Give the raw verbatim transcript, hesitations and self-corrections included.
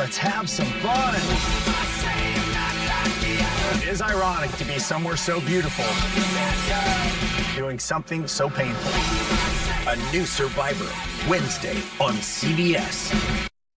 Let's have some fun. It is ironic to be somewhere so beautiful, doing something so painful. A new Survivor, Wednesday on C B S.